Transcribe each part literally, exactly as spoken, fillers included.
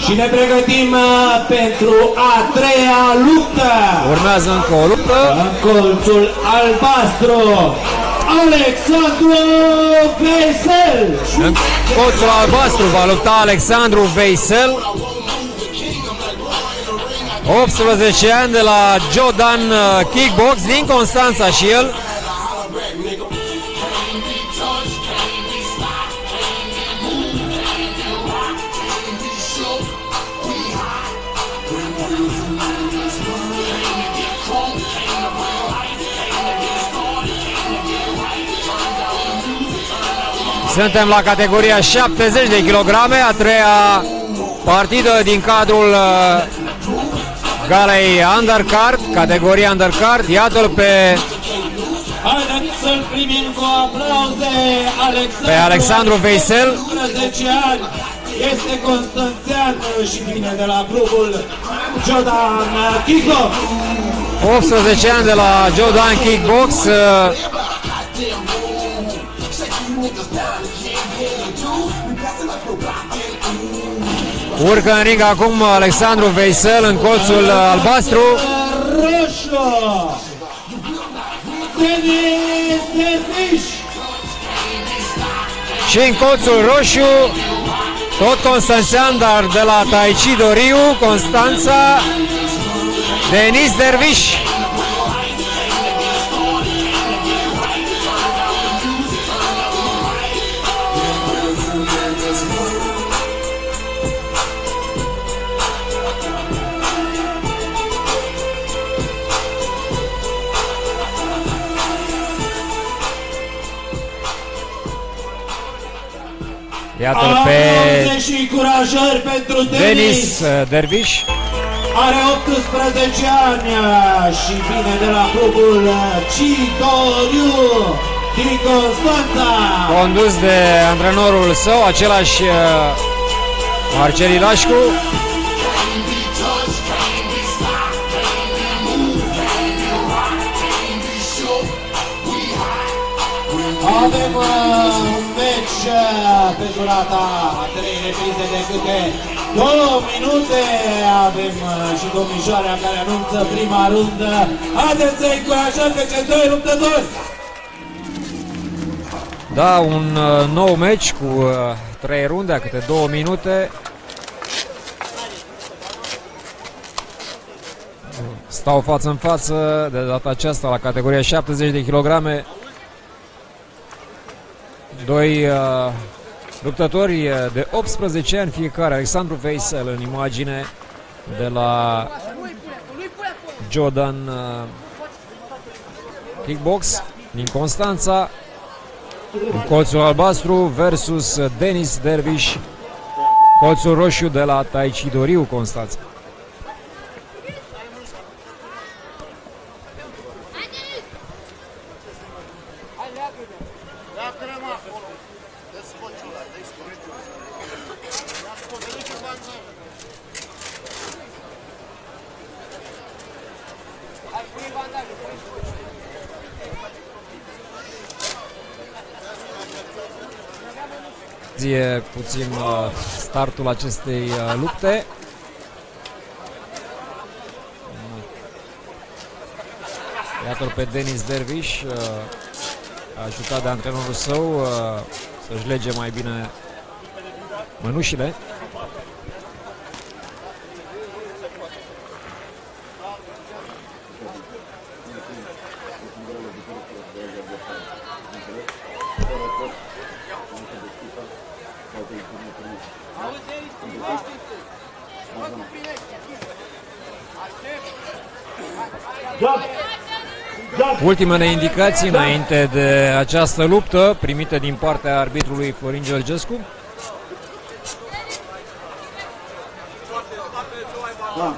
Și ne pregătim pentru a treia luptă. Urmează încă o luptă. În colțul albastru, Alexandru Veisel. În colțul albastru va lupta Alexandru Veisel, optsprezece ani, de la Jodan Kickbox din Constanța și el. Suntem la categoria șaptezeci de kilograme, a treia partidă din cadrul uh, galei undercard, categoria undercard. Iată-l pe Haideți să-l primim cu aplauze, Alexandru, pe Alexandru Veisel. unsprezece ani, este constanțean și vine de la clubul Jodan Kickbox. optsprezece ani, de la Jodan Kickbox. Uh, Urcă în ring acum Alexandru Veisel în colțul albastru. Roșu, Denis Derviș. Și în colțul roșu, tot constanțean, dar de la Taichi Doriu, Constanța, Denis Derviș. Iată-l pe și curajări pentru Denis. Denis Derviș. Are optsprezece ani și vine de la clubul Cidoriu din Constanța. Condus de antrenorul său, același Marcel Ilașcu. Avem uh, un meci uh, pe durata a trei reprize de câte două minute. Avem uh, și domnișoarea care anunță prima rundă. Haideți să încurajăm pe cei doi luptători. Da, un uh, nou meci cu uh, trei runde, câte două minute. Stau față în față de data aceasta la categoria șaptezeci de kilograme. Doi uh, luptători de optsprezece ani fiecare. Alexandru Veisel în imagine de la Jodan uh, Kickbox din Constanța, în colțul albastru, versus Denis Derviș, colțul roșu de la Taichi Doriu, Constanța. Puțin uh, startul acestei uh, lupte. Iată-l pe Denis Derviș, uh, ajutat de antrenorul său uh, să-și lege mai bine mănușile. Ultimele indicații înainte de această luptă, primite din partea arbitrului Florin Georgescu. Da.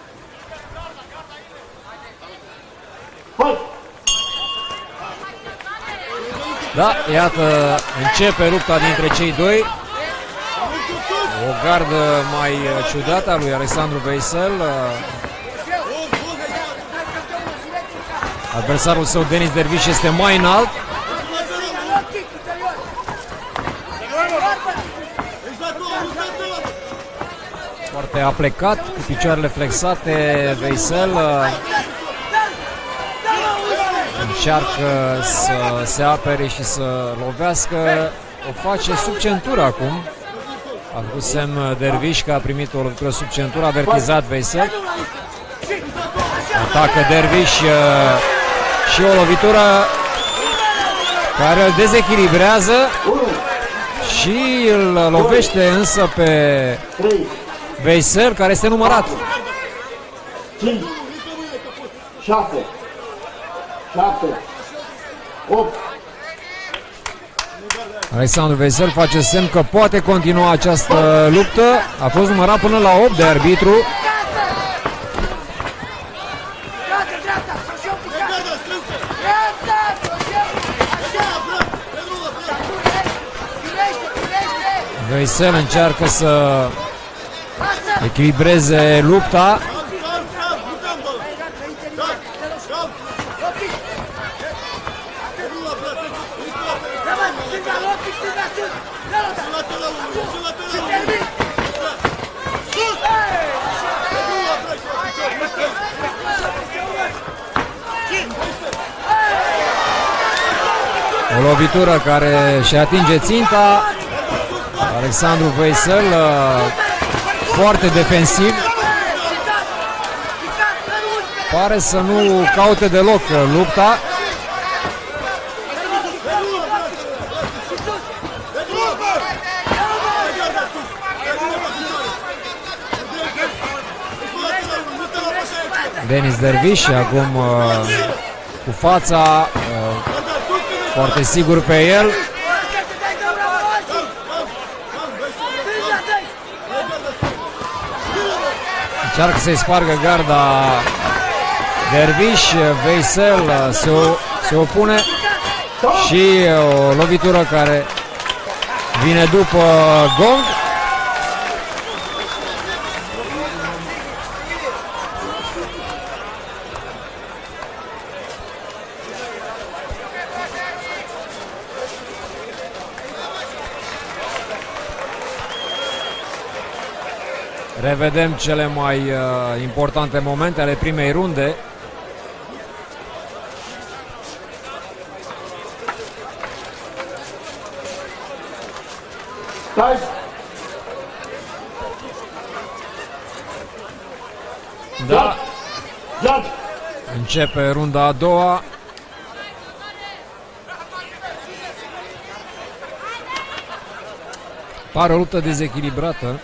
Da, iată, începe lupta dintre cei doi. O gardă mai ciudată a lui Alexandru Veisel. Adversarul său, Denis Derviș, este mai înalt. Foarte aplecat, cu picioarele flexate, Veisel încearcă să se apere și să lovească. O face sub centură acum. A făcut semn Derviș că a primit o lovitură sub centură, a avertizat Veisel. Atacă Derviș și o lovitură care îl dezechilibrează și îl lovește însă pe Veisel, care este numărat. cinci, șase, șapte, opt. Alexandru Veisel face semn că poate continua această luptă. A fost numărat până la opt de arbitru. Veisel încearcă să echilibreze lupta. O lovitură care și atinge ținta. Alexandru Veisel foarte defensiv. Pare să nu caute deloc lupta. Denis Derviș acum cu fața foarte sigur pe el. Încearcă să-i spargă garda Derviș. Veisel se, se opune și o lovitură care vine după gong. Revedem cele mai uh, importante momente ale primei runde. Da. Începe runda a doua. Pare o luptă dezechilibrată.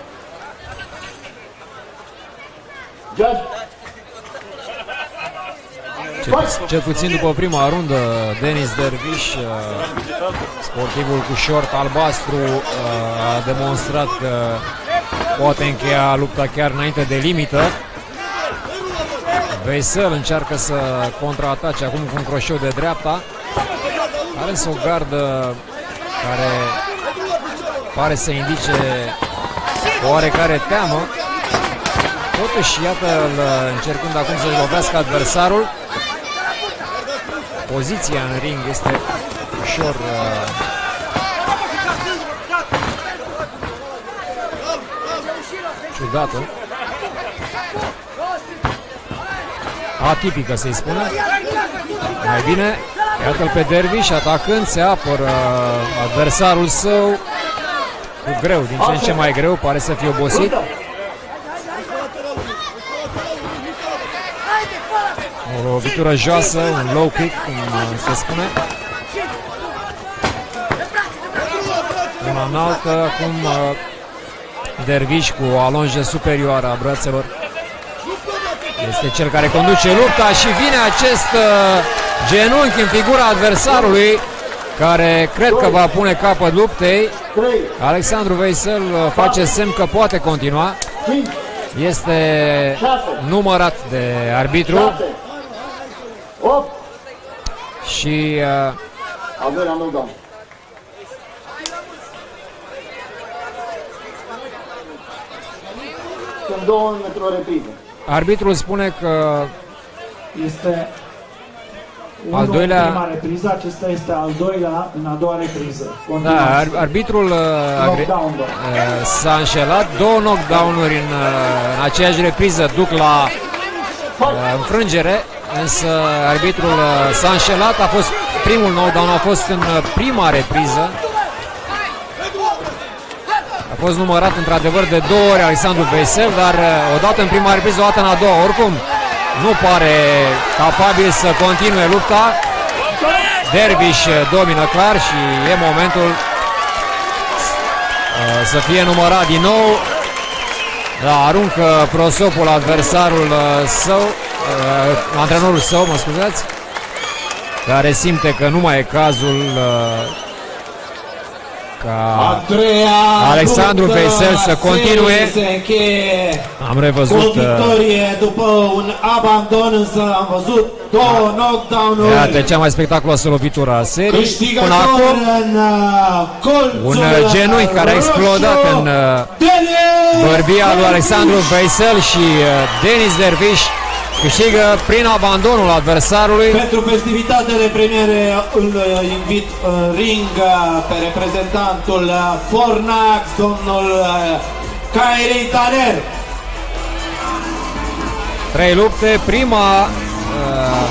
Cel, pu cel puțin după prima rundă, Denis Derviș, sportivul cu șort albastru, a demonstrat că poate încheia lupta chiar înainte de limită. Veisel încearcă să contraatace acum cu un croșeu de dreapta. Are însă o gardă care pare să indice oarecare teamă. Totuși, iată, încercând acum să-și lovească adversarul. Poziția în ring este ușor uh, ciudată. Atipică, să-i spune. Mai bine, iată-l pe Derviș atacând, se apără adversarul său cu greu, din ce în ce mai greu, pare să fie obosit. O lovitură joasă, un low kick, cum se spune. Una înaltă, acum Derviș cu o alonjă superioară a brațelor. Este cel care conduce lupta și vine acest genunchi în figura adversarului, care cred că va pune capăt luptei. Alexandru Veisel face semn că poate continua. Este numărat de arbitru. Și uh, sunt două într-o repriză. Arbitrul spune că este al doilea... Prima repriză, acesta este al doilea în a doua repriză. Da, ar, arbitrul uh, s-a înșelat. Două knockdown-uri în, în aceeași repriză duc la uh, înfrângere, însă arbitrul uh, s-a înșelat. A fost primul knockdown, a fost în prima repriză. A fost numărat într-adevăr de două ori Alexandru Veisel, dar uh, odată în prima repriză, o dată în a doua. Oricum, nu pare capabil să continue lupta. Dervish domină clar și e momentul uh, să fie numărat din nou. Da, aruncă prosopul adversarul uh, său, uh, antrenorul său, mă scuzați, care simte că nu mai e cazul uh, ca Alexandru Veisel să continue. Am revăzut o victorie după un abandon, însă am văzut două knockdown-uri. Iată cea mai spectaculoasă lovitură a serii până acum. Un genunchi care a explodat în bărbia lui Alexandru Veisel și Denis Dervish câștigă prin abandonul adversarului. Pentru festivitatea de premiere îl invit în ring pe reprezentantul Fornax, domnul Kairi Taner. Trei lupte, prima uh,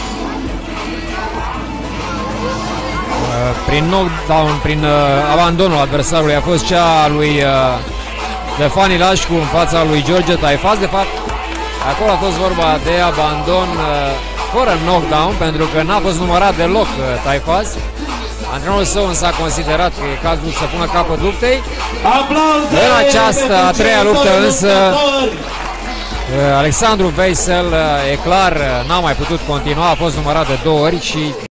uh, prin knockdown, prin uh, abandonul adversarului a fost cea a lui uh, Stefani Lașcu în fața lui George Taifas. De fapt, acolo a fost vorba de abandon uh, fără knockdown, pentru că n-a fost numărat deloc uh, Taifas. Antrenorul său însă a considerat că e cazul să pună capăt luptei. Aplauze în această a treia luptă însă uh, Alexandru Veisel uh, e clar, uh, n-a mai putut continua, a fost numărat de două ori și